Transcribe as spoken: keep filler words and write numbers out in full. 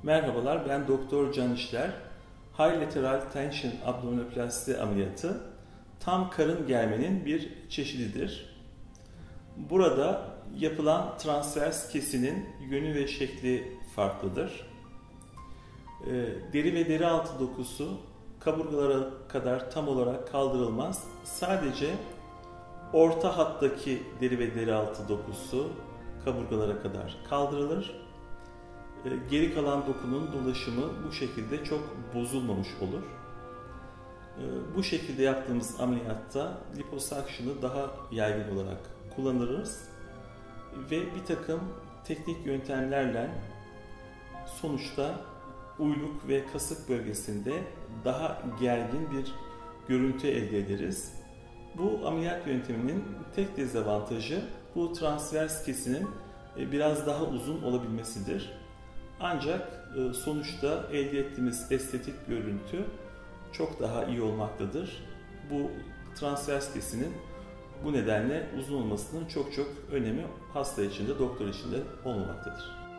Merhabalar, ben Doktor Can İşler. High Lateral Tension Abdominoplasti ameliyatı tam karın germenin bir çeşididir. Burada yapılan transvers kesinin yönü ve şekli farklıdır. Deri ve deri altı dokusu kaburgalara kadar tam olarak kaldırılmaz. Sadece orta hattaki deri ve deri altı dokusu kaburgalara kadar kaldırılır. Geri kalan dokunun dolaşımı bu şekilde çok bozulmamış olur. Bu şekilde yaptığımız ameliyatta liposuction'ı daha yaygın olarak kullanırız ve bir takım teknik yöntemlerle sonuçta uyluk ve kasık bölgesinde daha gergin bir görüntü elde ederiz. Bu ameliyat yönteminin tek dezavantajı bu transvers kesinin biraz daha uzun olabilmesidir. Ancak sonuçta elde ettiğimiz estetik görüntü çok daha iyi olmaktadır. Bu transvers kesinin bu nedenle uzun olmasının çok çok önemi hasta için de doktor için de olmamaktadır.